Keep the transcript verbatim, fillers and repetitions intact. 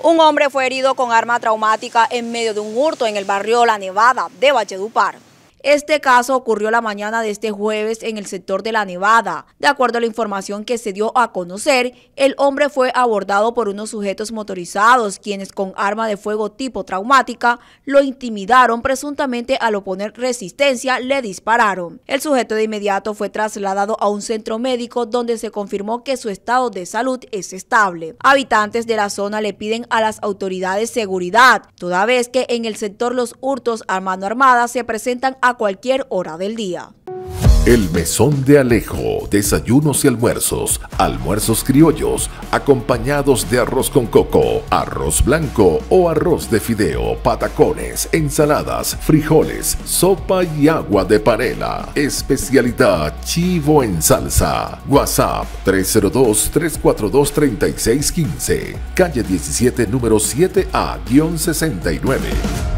Un hombre fue herido con arma traumática en medio de un hurto en el barrio La Nevada de Valledupar. Este caso ocurrió la mañana de este jueves en el sector de La Nevada. De acuerdo a la información que se dio a conocer, el hombre fue abordado por unos sujetos motorizados, quienes con arma de fuego tipo traumática lo intimidaron. Presuntamente al oponer resistencia le dispararon. El sujeto de inmediato fue trasladado a un centro médico donde se confirmó que su estado de salud es estable. Habitantes de la zona le piden a las autoridades seguridad, toda vez que en el sector los hurtos a mano armada se presentan a cualquier hora del día. El Mesón de Alejo, desayunos y almuerzos, almuerzos criollos, acompañados de arroz con coco, arroz blanco o arroz de fideo, patacones, ensaladas, frijoles, sopa y agua de panela. Especialidad chivo en salsa. WhatsApp tres cero dos, tres cuatro dos, tres seis uno cinco, calle diecisiete, número siete A sesenta y nueve.